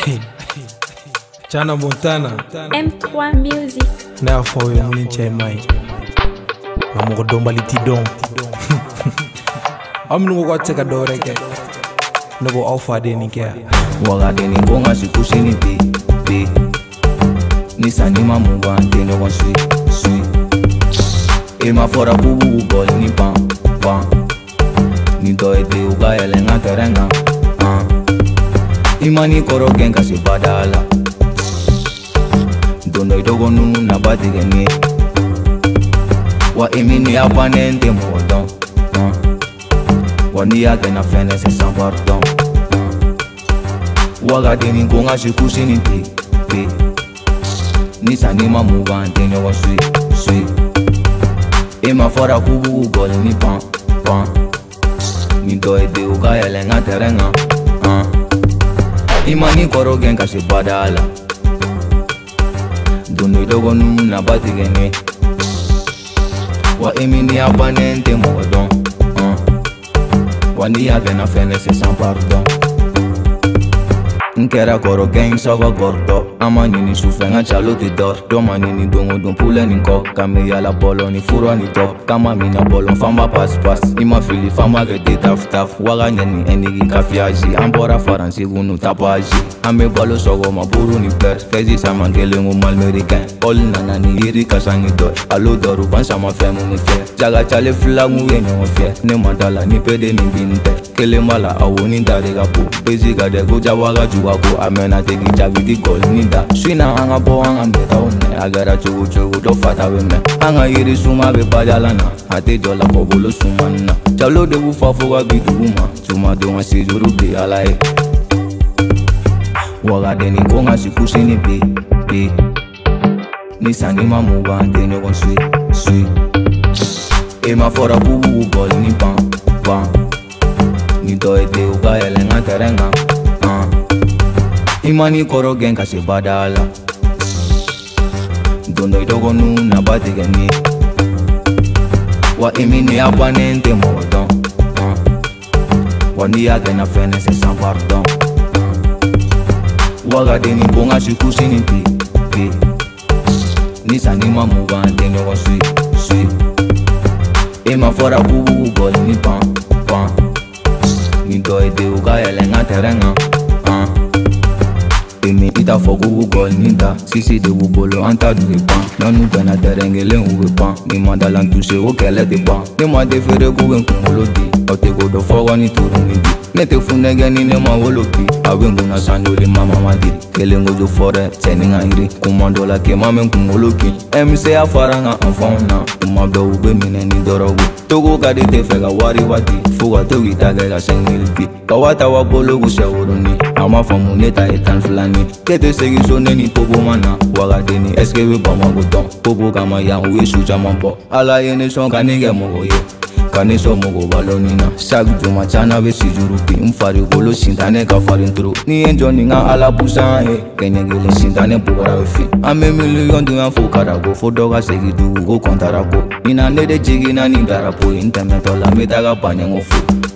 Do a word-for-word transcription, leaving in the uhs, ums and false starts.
Chana Montana M trois Music. Na for you in Chemai. Mamu domba litidon. I'm no go take a door again. No go offer deni kia. Waga deni bonga si kusini pi pi. Nisani mamu bante no go sui sui. Ima fora bubu bol ni pan pan. Ni doete uga elenga terenga. Ah. Imani koro genga si badala. Dondo idogo nunu na bati geni. Wa imini apanente modon. Ah. Wani yake na fene se sans pardon. Waga deni konga si kusini pi pi. Nisani mamu bante no go sui sui. Ima fora kubu gol ni pan pan. Ni doete uga elenga terenga. Ah. Imani koro genga si badala. Dondo idogo nunu na bati geni. Wa imini apanente modon. uh. Wani yake na fene se sans pardon. Nkera koro gen sogo gordo. Ama nini sufenga chalo ti dor. Doma nini dongo don pule ni ko. Kame ya la bolo ni furo ni to. Kama mina bolo famba pas pas. Ima fili famba gede taf taf. Waga nyeni enigi kafiaji. Ambora faransi gunu tapaji. Ame bolo sogo maburu ni pers. Fezi sama ngele ngu malmeriken. Ol nana ni iri kasangi dor. Alo doru ban sama femu ni fe. Jaga chale fila ngu yenye mfe. Ne mandala ni pede ni binte. Kele mala awo ni dare gapo. Bezi gade go jawaga juwako. Amena tegi jabidi gol ni da. Swina anga bo anga meta umne. Agara chugu chugu do fata weme. Anga iri suma be pajalana. Hate jola kobolo sumana. Chalo de ufa foga bidu uma. Suma donga si juru bi alae. Waga deni konga si kusini pi pi. Nisani mamu bante no gon sui sui. Ima fora bubu gol ni pan pan. Ni doete uga elenga terenga. Ah. Imani koro genga si badala. Dondo idogo nunu na bati geni. Wa imini apanente modon. uh. Wani yake na fene se sans pardon. uh. Waga deni bonga si kusini pi pi. Nisani mamu bante no go sui sui. Ima fora bubu gol ni pan pan. Ni doete uga elenga terenga. uh. Imi ita fogu gol ninda. Sisi de bolo anta du pan. Nanu bena terengele uwe pan. Ni mandalan touche o kele de pan. Ni ma de fere guwen kumolodi. Ote go do fowa ni turu nidi. Nete funege ni ne ma wolopi. Awengu na sandoli mama madiri. Kele ngojo fore teni nga iri. Kumandola ke mamen kumoloki. M C afaranga enfona. Umabdo ube mine ni dorogo. Togo kadi te fega wari wati. Fuga togi tagaga sengilpi. Kawata wa bolo gu shawuruni. Ama famu neta etan flani. Kete segi so neni popo mana. Waga deni eske we bama godon. Popo kama ya uwe suja mampo. Ala yene son kanige mogo ye. Kani so mogo balonina. Sag juma chana we si jurupi. Mfari golo sintane ka farintro. Ni enjo ninga ala busa e. Kenye gele sintane pugara we fi. Ame million duyan fukara go. Fodoga segi dugu go kontara go. Ina nede jigi na ni darapo. Intermetola metaga panyango fu.